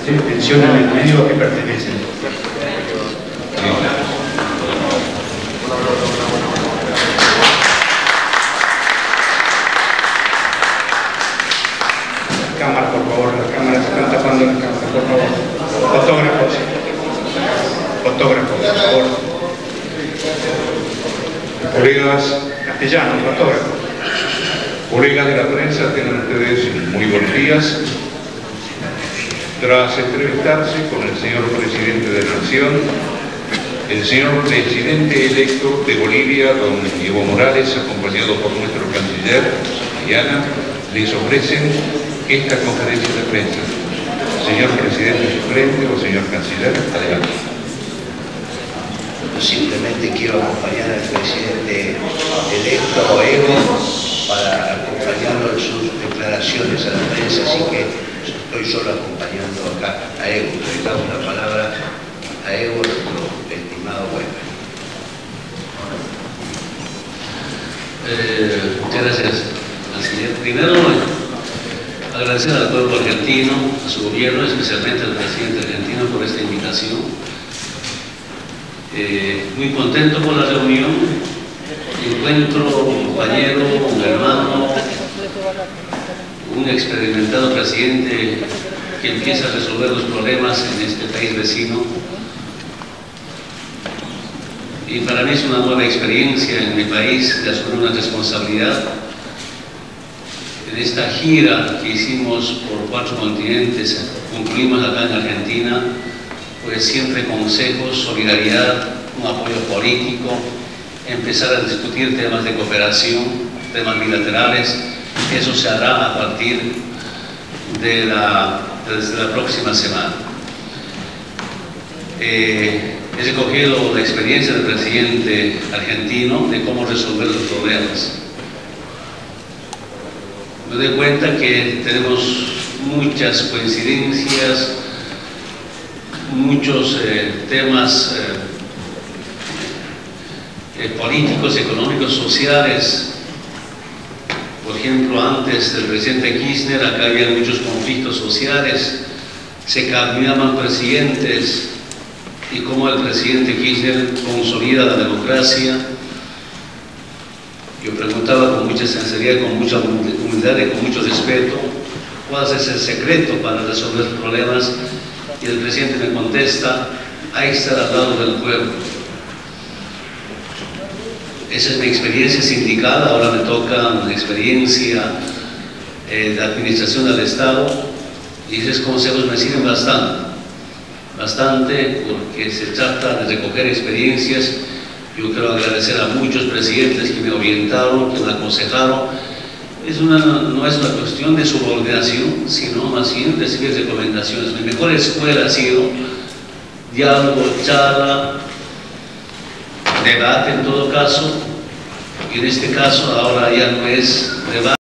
mencionan el medio a que pertenecen. La cámara, por favor, las cámaras están tapando la cámara, por favor. Fotógrafos. Fotógrafos, por favor. Colegas castellanos, fotógrafos. Colegas de la prensa, tengan ustedes muy buenos días. Tras entrevistarse con el señor presidente de la Nación, el señor presidente electo de Bolivia, don Evo Morales, acompañado por nuestro canciller, Diana, les ofrecen esta conferencia de prensa. Señor presidente suplente o señor canciller, adelante. Simplemente quiero acompañar al presidente electo Evo para acompañarlo en sus declaraciones a la prensa, así que estoy solo acompañando acá a Evo. Le damos la palabra a Evo, nuestro estimado Weber. Muchas gracias, canciller. Primero, agradecer al pueblo argentino, a su gobierno, especialmente al presidente argentino por esta invitación. Muy contento con la reunión. Encuentro un compañero, un hermano, un experimentado presidente que empieza a resolver los problemas en este país vecino. Y para mí es una nueva experiencia en mi país de asumir una responsabilidad. En esta gira que hicimos por 4 continentes, concluimos acá en Argentina, pues siempre consejos, solidaridad, un apoyo político, empezar a discutir temas de cooperación, temas bilaterales. Eso se hará a partir de desde la próxima semana. He recogido la experiencia del presidente argentino de cómo resolver los problemas. Me doy cuenta que tenemos muchas coincidencias, muchos temas políticos, económicos, sociales. Por ejemplo, antes del presidente Kirchner, acá había muchos conflictos sociales, se cambiaban presidentes, y cómo el presidente Kirchner consolida la democracia. Yo preguntaba con mucha sinceridad, con mucha humildad y con mucho respeto, ¿cuál es el secreto para resolver problemas? Y el presidente me contesta: hay que estar al lado del pueblo. Esa es mi experiencia sindical. Ahora me toca una experiencia de administración del Estado, y esos consejos me sirven bastante, porque se trata de recoger experiencias. Yo quiero agradecer a muchos presidentes que me orientaron, que me aconsejaron. No es una cuestión de subordinación, sino más bien recibir recomendaciones. Mi mejor escuela ha sido diálogo, charla, debate en todo caso, y en este caso ahora ya no es debate.